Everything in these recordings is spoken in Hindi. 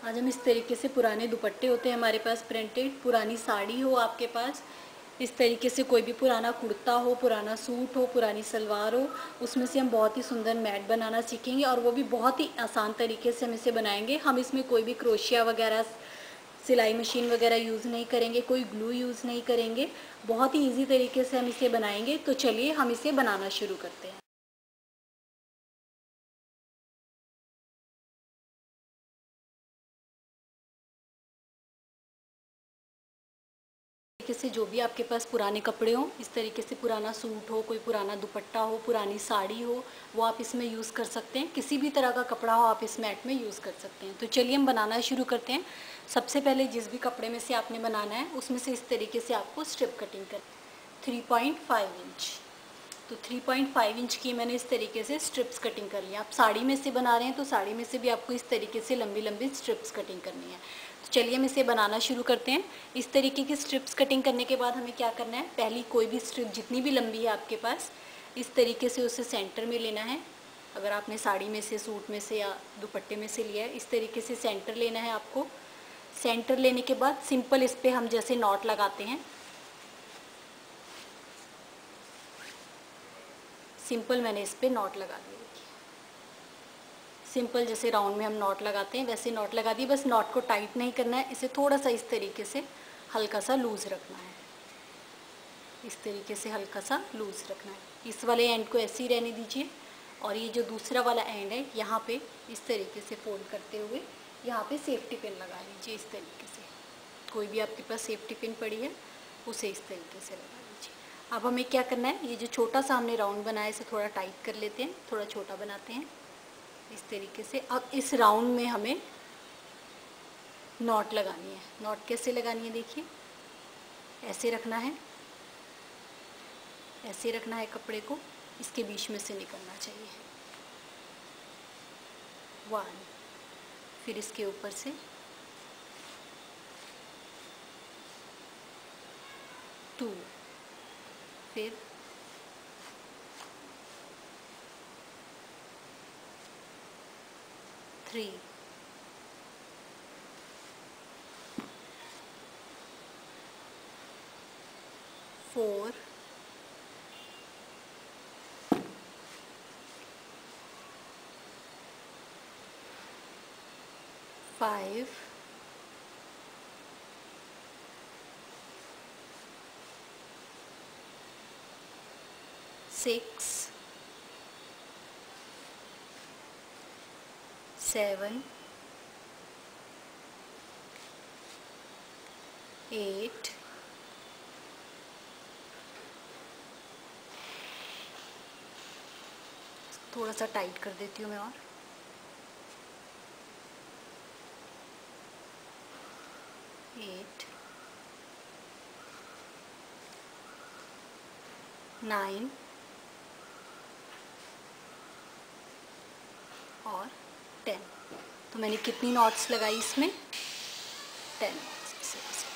आज हम इस तरीके से पुराने दुपट्टे होते हैं हमारे पास प्रिंटेड, पुरानी साड़ी हो आपके पास, इस तरीके से कोई भी पुराना कुर्ता हो, पुराना सूट हो, पुरानी सलवार हो, उसमें से हम बहुत ही सुंदर मैट बनाना सीखेंगे और वो भी बहुत ही आसान तरीके से हम इसे बनाएंगे। हम इसमें कोई भी क्रोशिया वगैरह, सिलाई मशीन वगैरह यूज़ नहीं करेंगे, कोई ग्लू यूज़ नहीं करेंगे, बहुत ही ईजी तरीके से हम इसे बनाएंगे। तो चलिए हम इसे बनाना शुरू करते हैं। तरीके से जो भी आपके पास पुराने कपड़े हों, इस तरीके से पुराना सूट हो, कोई पुराना दुपट्टा हो, पुरानी साड़ी हो, वो आप इसमें यूज़ कर सकते हैं। किसी भी तरह का कपड़ा हो आप इस मैट में यूज़ कर सकते हैं। तो चलिए हम बनाना शुरू करते हैं। सबसे पहले जिस भी कपड़े में से आपने बनाना है उसमें से इस तरीके से आपको स्ट्रिप कटिंग कर 3.5 इंच। तो 3.5 इंच की मैंने इस तरीके से स्ट्रिप्स कटिंग कर लिया। आप साड़ी में से बना रहे हैं तो साड़ी में से भी आपको इस तरीके से लंबी लंबी स्ट्रिप्स कटिंग करनी है। तो चलिए हम इसे बनाना शुरू करते हैं। इस तरीके की स्ट्रिप्स कटिंग करने के बाद हमें क्या करना है, पहली कोई भी स्ट्रिप जितनी भी लंबी है आपके पास, इस तरीके से उसे सेंटर में लेना है। अगर आपने साड़ी में से, सूट में से या दुपट्टे में से लिया है, इस तरीके से सेंटर लेना है आपको। सेंटर लेने के बाद सिंपल इस पर हम जैसे नॉट लगाते हैं, सिंपल मैंने इस पर नॉट लगा दिया। सिंपल जैसे राउंड में हम नॉट लगाते हैं वैसे नॉट लगा दिए। बस नॉट को टाइट नहीं करना है, इसे थोड़ा सा इस तरीके से हल्का सा लूज़ रखना है। इस तरीके से हल्का सा लूज़ रखना है। इस वाले एंड को ऐसे ही रहने दीजिए और ये जो दूसरा वाला एंड है यहाँ पे इस तरीके से फोल्ड करते हुए यहाँ पे सेफ्टी पिन लगा लीजिए। इस तरीके से कोई भी आपके पास सेफ्टी पिन पड़ी है उसे इस तरीके से लगा लीजिए। अब हमें क्या करना है, ये जो छोटा सा हमने राउंड बनाया इसे थोड़ा टाइट कर लेते हैं, थोड़ा छोटा बनाते हैं इस तरीके से। अब इस राउंड में हमें नॉट लगानी है। नॉट कैसे लगानी है, देखिए ऐसे रखना है, ऐसे रखना है कपड़े को, इसके बीच में से निकलना चाहिए। 1, फिर इसके ऊपर से 2, फिर 3, 4, 5, 6, 7, 8, थोड़ा सा टाइट कर देती हूँ मैं, और 8, 9 और 10। तो मैंने कितनी नॉट्स लगाई इसमें, 10 नॉट्स।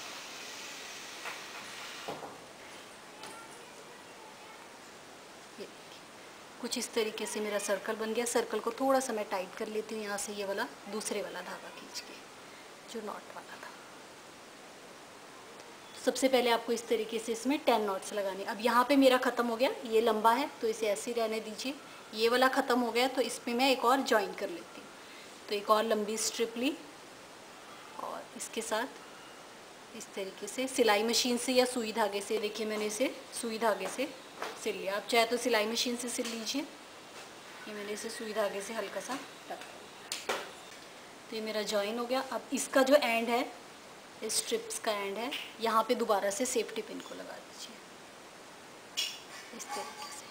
ये कुछ इस तरीके से मेरा सर्कल बन गया। सर्कल को थोड़ा सा मैं टाइट कर लेती हूँ यहाँ से, ये वाला दूसरे वाला धागा खींच के जो नॉट वाला था। सबसे पहले आपको इस तरीके से इसमें 10 नॉट्स लगाने। अब यहाँ पे मेरा ख़त्म हो गया, ये लंबा है तो इसे ऐसे ही रहने दीजिए। ये वाला ख़त्म हो गया तो इसमें मैं एक और जॉइन कर लेती हूँ। तो एक और लंबी स्ट्रिप ली और इसके साथ इस तरीके से सिलाई मशीन से या सुई धागे से, देखिए मैंने इसे सुई धागे से सिल लिया। आप चाहे तो सिलाई मशीन से सिल लीजिए। ये मैंने इसे सुई धागे से हल्का सा टक। तो ये मेरा जॉइन हो गया। अब इसका जो एंड है, इस स्ट्रिप्स का एंड है, यहाँ पे दोबारा से सेफ्टी पिन को लगा दीजिए इस तरीके से।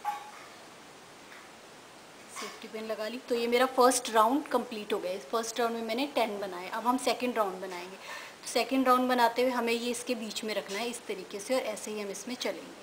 सेफ्टी पिन लगा ली। तो ये मेरा फर्स्ट राउंड कंप्लीट हो गया। इस फर्स्ट राउंड में मैंने 10 बनाए। अब हम सेकंड राउंड बनाएंगे। तो सेकंड राउंड बनाते हुए हमें ये इसके बीच में रखना है इस तरीके से, और ऐसे ही हम इसमें चलेंगे।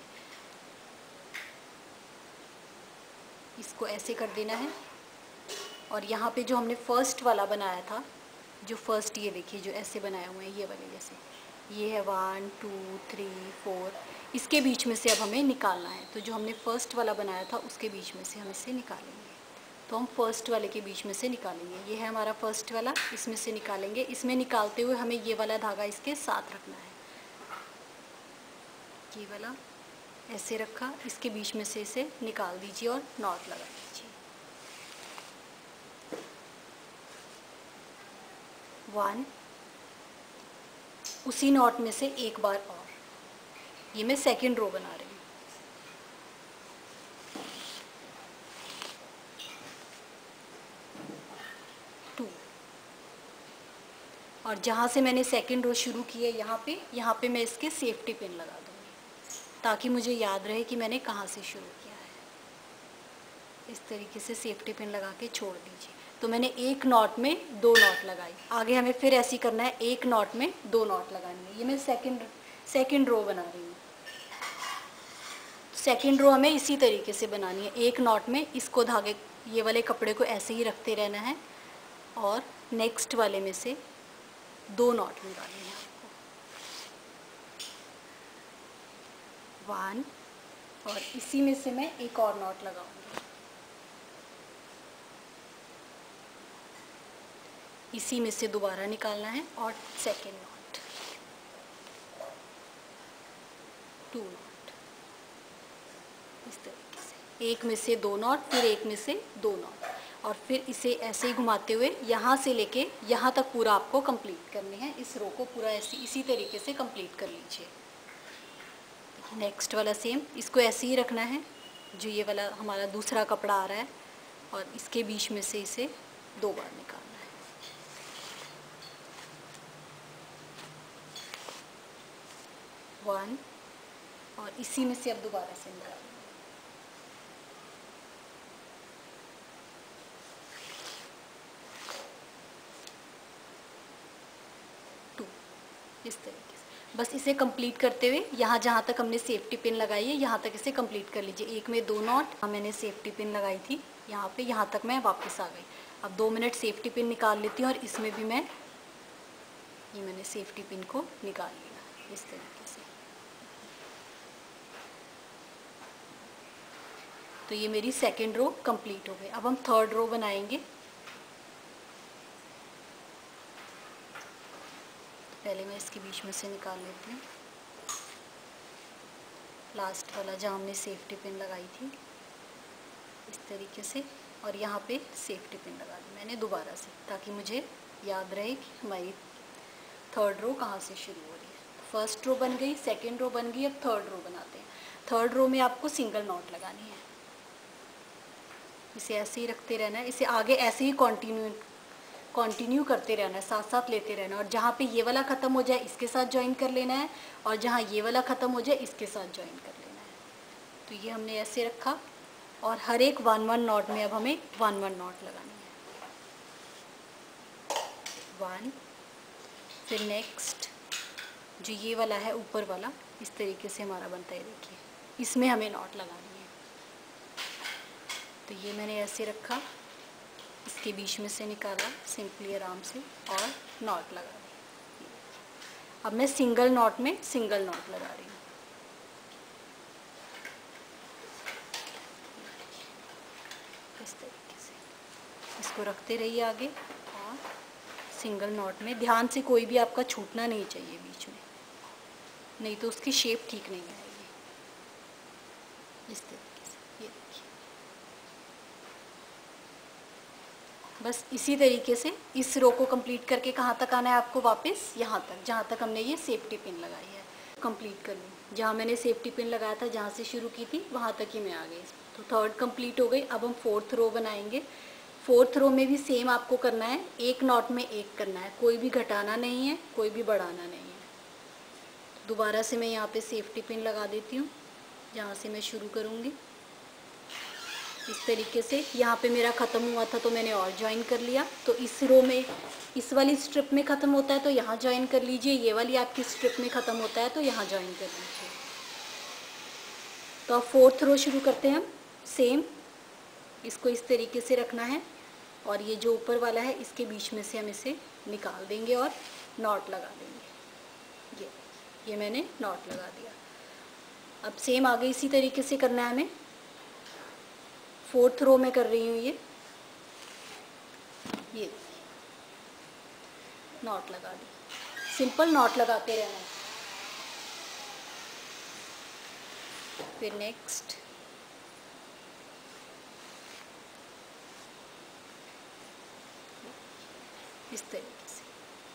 इसको ऐसे कर देना है। और यहाँ पे जो हमने फर्स्ट वाला बनाया था, जो फर्स्ट, ये देखिए जो ऐसे बनाए हुए हैं ये वाले जैसे, ये है 1 2 3 4, इसके बीच में से अब हमें निकालना है। तो जो हमने फर्स्ट वाला बनाया था उसके बीच में से हम इसे निकालेंगे। तो हम फर्स्ट वाले के बीच में से निकालेंगे। ये है हमारा फर्स्ट वाला, इसमें से निकालेंगे। इसमें निकालते हुए हमें ये वाला धागा इसके साथ रखना है। ये वाला ऐसे रखा, इसके बीच में से इसे निकाल दीजिए और नॉट लगा दीजिए। 1, उसी नॉट में से एक बार और, ये मैं सेकंड रो बना रही हूँ। 2, और जहाँ से मैंने सेकंड रो शुरू की है यहाँ पे मैं इसके सेफ्टी पिन लगा दूँगी ताकि मुझे याद रहे कि मैंने कहाँ से शुरू किया है। इस तरीके से सेफ्टी पिन लगा के छोड़ दीजिए। तो मैंने एक नॉट में 2 नॉट लगाई। आगे हमें फिर ऐसे ही करना है, एक नॉट में 2 नॉट लगानी है। ये मैं सेकंड रो बना रही हूँ। सेकंड रो हमें इसी तरीके से बनानी है। एक नॉट में इसको धागे, ये वाले कपड़े को ऐसे ही रखते रहना है और नेक्स्ट वाले में से 2 नॉट निकालने हैं आपको। 1, और इसी में से मैं एक और नॉट लगाऊंगी। इसी में से दोबारा निकालना है और सेकेंड नॉट, 2 नॉट, इस तरीके से। एक में से 2 नॉट, फिर एक में से 2 नॉट, और फिर इसे ऐसे ही घुमाते हुए यहाँ से लेके यहाँ तक पूरा आपको कंप्लीट करनी है। इस रो को पूरा ऐसे इसी तरीके से कंप्लीट कर लीजिए। नेक्स्ट वाला सेम, इसको ऐसे ही रखना है। जो ये वाला हमारा दूसरा कपड़ा आ रहा है और इसके बीच में से इसे 2 बार निकालना है। 1, और इसी में से अब दोबारा से निकालना है। 2, इस तरीके से। बस इसे कंप्लीट करते हुए यहाँ जहाँ तक हमने सेफ्टी पिन लगाई है यहाँ तक इसे कंप्लीट कर लीजिए। एक में 2 नॉट मैंने सेफ्टी पिन लगाई थी यहाँ पे, यहाँ तक मैं वापस आ गई। अब 2 मिनट सेफ्टी पिन निकाल लेती हूँ और इसमें भी मैंने सेफ्टी पिन को निकाल लिया इस तरीके से। तो ये मेरी सेकेंड रो कंप्लीट हो गई। अब हम थर्ड रो बनाएंगे। पहले मैं इसके बीच में से निकाल लेती हूँ लास्ट वाला जहाँ हमने सेफ्टी पिन लगाई थी, इस तरीके से। और यहाँ पे सेफ्टी पिन लगा दी मैंने दोबारा से, ताकि मुझे याद रहे कि हमारी थर्ड रो कहाँ से शुरू हो रही है। फर्स्ट रो बन गई, सेकेंड रो बन गई, अब थर्ड रो बनाते हैं। थर्ड रो में आपको सिंगल नॉट लगानी है। इसे ऐसे ही रखते रहना है, इसे आगे ऐसे ही कंटिन्यू करते रहना है, साथ साथ लेते रहना है। और जहाँ पे ये वाला ख़त्म हो जाए इसके साथ ज्वाइन कर लेना है, और जहाँ ये वाला ख़त्म हो जाए इसके साथ ज्वाइन कर लेना है। तो ये हमने ऐसे रखा, और हर एक 1-1 नॉट में अब हमें 1-1 नॉट लगानी है। 1, फिर नेक्स्ट जो ये वाला है ऊपर वाला, इस तरीके से हमारा बनता है। देखिए इसमें हमें नॉट लगानी है। तो ये मैंने ऐसे रखा, इसके बीच में से निकाला सिंपली आराम से और नॉट लगा दी। अब मैं सिंगल नॉट में सिंगल नॉट लगा रही हूँ। इस तरीके से इसको रखते रहिए आगे, और सिंगल नॉट में ध्यान से, कोई भी आपका छूटना नहीं चाहिए बीच में, नहीं तो उसकी शेप ठीक नहीं आएगी। इस तरीके से ये देखिए। बस इसी तरीके से इस रो को कंप्लीट करके कहाँ तक आना है आपको, वापस यहाँ तक जहाँ तक हमने ये सेफ्टी पिन लगाई है कंप्लीट कर लूँ। जहाँ मैंने सेफ्टी पिन लगाया था, जहाँ से शुरू की थी वहाँ तक ही मैं आ गई। तो थर्ड कंप्लीट हो गई। अब हम फोर्थ रो बनाएंगे। फोर्थ रो में भी सेम आपको करना है, एक नॉट में एक करना है, कोई भी घटाना नहीं है, कोई भी बढ़ाना नहीं है। दोबारा से मैं यहाँ पे सेफ्टी पिन लगा देती हूँ जहाँ से मैं शुरू करूँगी। इस तरीके से यहाँ पे मेरा ख़त्म हुआ था तो मैंने और ज्वाइन कर लिया। तो इस रो में, इस वाली स्ट्रिप में ख़त्म होता है तो यहाँ ज्वाइन कर लीजिए, ये वाली आपकी स्ट्रिप में ख़त्म होता है तो यहाँ ज्वाइन कर लीजिए। तो अब फोर्थ रो शुरू करते हैं हम। सेम इसको इस तरीके से रखना है, और ये जो ऊपर वाला है इसके बीच में से हम इसे निकाल देंगे और नॉट लगा देंगे। ये मैंने नॉट लगा दिया। अब सेम आगे इसी तरीके से करना है हमें। फोर्थ रो में कर रही हूँ ये, ये नॉट लगा दी, सिंपल नॉट लगाते रहना है। फिर नेक्स्ट इस तरीके से।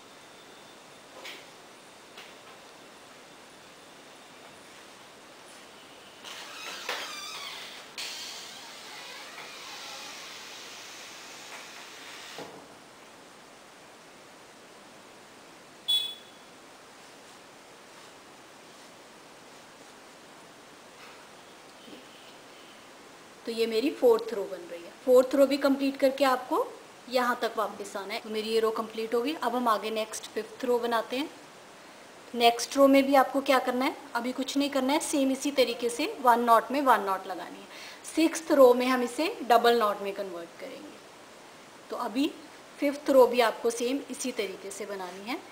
तो ये मेरी 4th रो बन रही है। 4th रो भी कंप्लीट करके आपको यहाँ तक वापस आना है। तो मेरी ये रो कंप्लीट होगी। अब हम आगे नेक्स्ट 5th रो बनाते हैं। नेक्स्ट रो में भी आपको क्या करना है, अभी कुछ नहीं करना है, सेम इसी तरीके से 1 नॉट में 1 नॉट लगानी है। 6th रो में हम इसे डबल नॉट में कन्वर्ट करेंगे। तो अभी 5th रो भी आपको सेम इसी तरीके से बनानी है।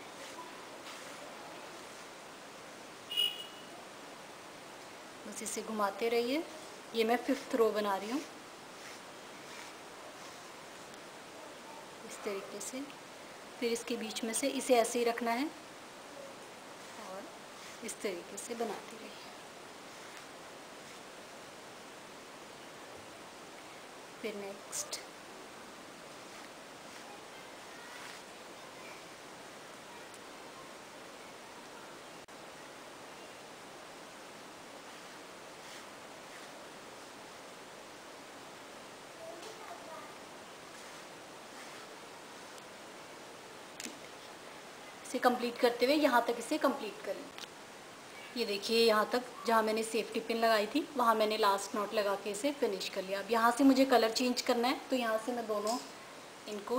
बस इसे घुमाते रहिए। ये मैं 5th रो बना रही हूँ इस तरीके से। फिर इसके बीच में से इसे ऐसे ही रखना है और इस तरीके से बनाते रहिए। फिर नेक्स्ट इसे कंप्लीट करते हुए यहाँ तक इसे कंप्लीट करें। ये देखिए यहाँ तक जहाँ मैंने सेफ्टी पिन लगाई थी वहाँ मैंने लास्ट नॉट लगा के इसे फिनिश कर लिया। अब यहाँ से मुझे कलर चेंज करना है, तो यहाँ से मैं दोनों इनको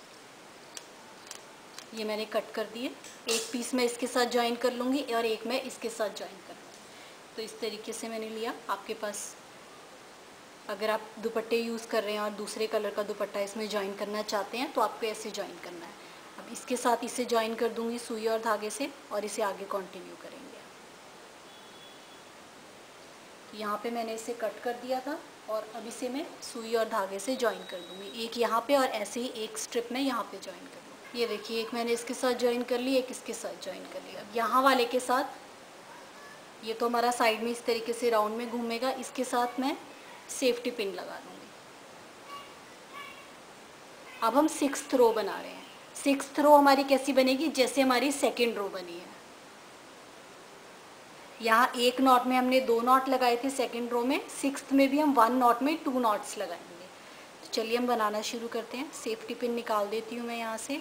ये मैंने कट कर दिए। एक पीस मैं इसके साथ ज्वाइन कर लूँगी और एक मैं इसके साथ ज्वाइन कर लूँगी। तो इस तरीके से मैंने लिया। आपके पास अगर आप दुपट्टे यूज़ कर रहे हैं और दूसरे कलर का दुपट्टा इसमें ज्वाइन करना चाहते हैं तो आपको ऐसे ज्वाइन करना है। अब इसके साथ इसे ज्वाइन कर दूँगी सुई और धागे से और इसे आगे कंटिन्यू करेंगे। यहाँ पे मैंने इसे कट कर दिया था और अब इसे मैं सुई और धागे से ज्वाइन कर दूँगी। एक यहाँ पे और ऐसे ही एक स्ट्रिप में यहाँ पे ज्वाइन कर लूँगी। ये देखिए एक मैंने इसके साथ ज्वाइन कर ली, एक इसके साथ ज्वाइन कर लिया। अब यहाँ वाले के साथ ये तो हमारा साइड में इस तरीके से राउंड में घूमेगा, इसके साथ मैं सेफ्टी पिन लगा दूँगी। अब हम 6th रो बना रहे हैं। 6th रो हमारी कैसी बनेगी, जैसे हमारी 2nd रो बनी है। यहाँ 1 नॉट में हमने 2 नॉट लगाए थे 2nd रो में, 6th में भी हम 1 नॉट में 2 नॉट्स लगाएंगे। तो चलिए हम बनाना शुरू करते हैं। सेफ्टी पिन निकाल देती हूँ मैं यहाँ से,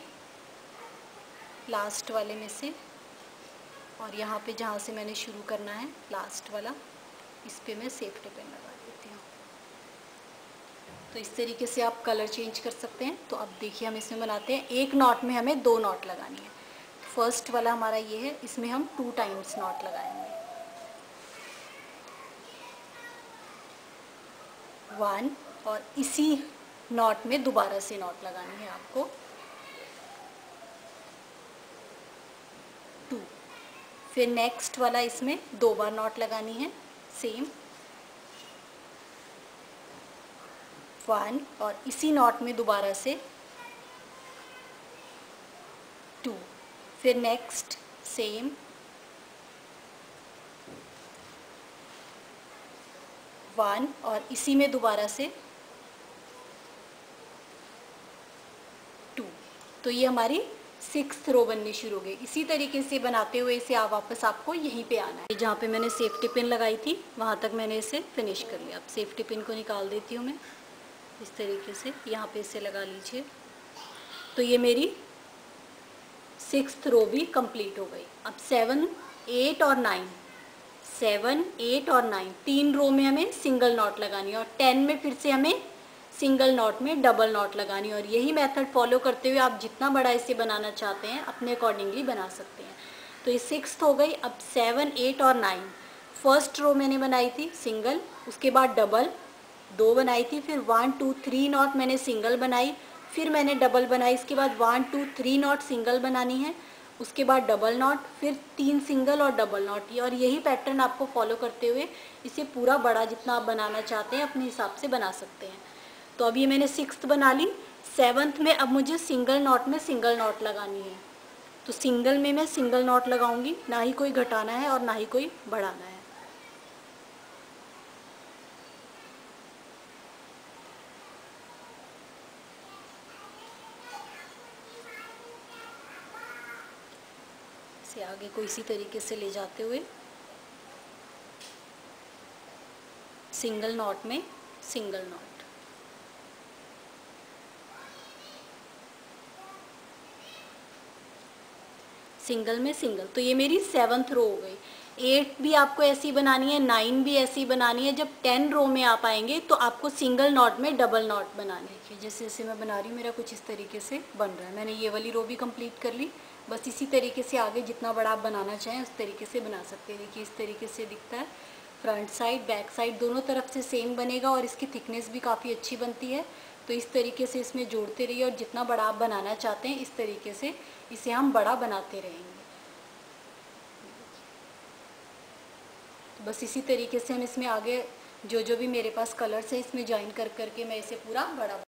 लास्ट वाले में से, और यहाँ पे जहाँ से मैंने शुरू करना है लास्ट वाला, इस पे मैं सेफ्टी पिन लगा देती हूँ। तो इस तरीके से आप कलर चेंज कर सकते हैं। तो अब देखिए हम इसमें बनाते हैं। 1 नॉट में हमें 2 नॉट लगानी है। फर्स्ट वाला हमारा ये है, इसमें हम 2 टाइम्स नॉट लगाएंगे। 1 और इसी नॉट में दोबारा से नॉट लगानी है आपको 2। फिर नेक्स्ट वाला इसमें 2 बार नॉट लगानी है सेम 1 और इसी नॉट में दोबारा से 2। फिर नेक्स्ट सेम 1 और इसी में दोबारा से 2। तो ये हमारी 6th रो बननी शुरू हो गई। इसी तरीके से बनाते हुए इसे वापस आपको यहीं पे आना है। जहाँ पे मैंने सेफ्टी पिन लगाई थी वहाँ तक मैंने इसे फिनिश कर लिया। अब सेफ्टी पिन को निकाल देती हूँ मैं इस तरीके से, यहाँ पे इसे लगा लीजिए। तो ये मेरी 6th रो भी कंप्लीट हो गई। अब 7, 8 और 9, 7, 8 और 9 3 रो में हमें सिंगल नॉट लगानी है और 10 में फिर से हमें सिंगल नॉट में डबल नॉट लगानी है। और यही मेथड फॉलो करते हुए आप जितना बड़ा इसे बनाना चाहते हैं अपने अकॉर्डिंगली बना सकते हैं। तो ये 6th हो गई। अब 7, 8 और 9 फर्स्ट रो मैंने बनाई थी सिंगल, उसके बाद डबल 2 बनाई थी, फिर 1, 2, 3 नॉट मैंने सिंगल बनाई, फिर मैंने डबल बनाई, इसके बाद 1, 2, 3 नॉट सिंगल बनानी है, उसके बाद डबल नॉट, फिर 3 सिंगल और डबल नॉट। और यही पैटर्न आपको फॉलो करते हुए इसे पूरा बड़ा जितना आप बनाना चाहते हैं अपने हिसाब से बना सकते हैं। तो अब ये मैंने 6th बना ली। 7th में अब मुझे सिंगल नॉट में सिंगल नॉट लगानी है, तो सिंगल में मैं सिंगल नॉट लगाऊंगी, ना ही कोई घटाना है और ना ही कोई बढ़ाना है। इसे आगे को इसी तरीके से ले जाते हुए सिंगल नॉट में सिंगल नॉट, सिंगल में सिंगल। तो ये मेरी 7th रो हो गई। 8 भी आपको ऐसी बनानी है, 9 भी ऐसी बनानी है। जब 10 रो में आप आएंगे तो आपको सिंगल नॉट में डबल नॉट बनानी है। जैसे जैसे मैं बना रही हूँ मेरा कुछ इस तरीके से बन रहा है। मैंने ये वाली रो भी कंप्लीट कर ली। बस इसी तरीके से आगे जितना बड़ा आप बनाना चाहें उस तरीके से बना सकते हैं। देखिए इस तरीके से दिखता है। फ्रंट साइड बैक साइड दोनों तरफ से सेम बनेगा और इसकी थिकनेस भी काफ़ी अच्छी बनती है। तो इस तरीके से इसमें जोड़ते रहिए और जितना बड़ा आप बनाना चाहते हैं इस तरीके से इसे हम बड़ा बनाते रहेंगे। तो बस इसी तरीके से हम इसमें आगे जो जो भी मेरे पास कलर्स है इसमें ज्वाइन कर करके मैं इसे पूरा बड़ा